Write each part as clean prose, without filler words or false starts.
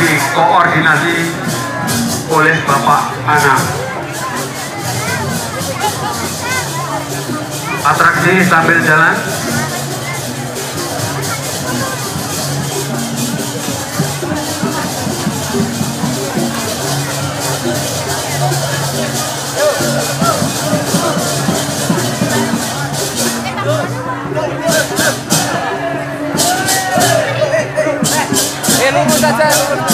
dikoordinasi oleh Bapak Ana. Atraksi sambil jalan. Nunggu saja,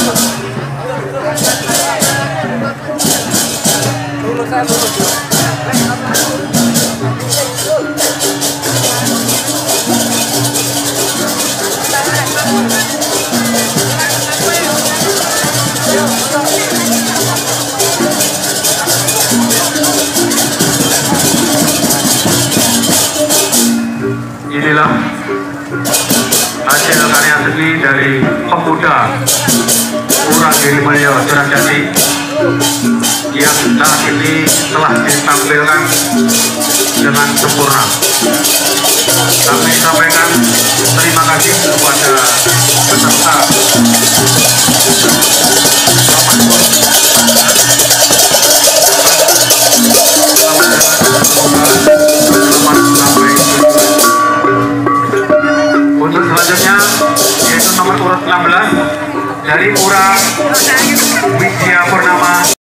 Inilah hasil karya seni dari pemuda Urang Girimulyo Surajati yang saat ini telah ditampilkan dengan sempurna. Kami sampaikan terima kasih kepada peserta. Untuk selanjutnya yaitu nomor urut 16 dari Urang Widya Purnama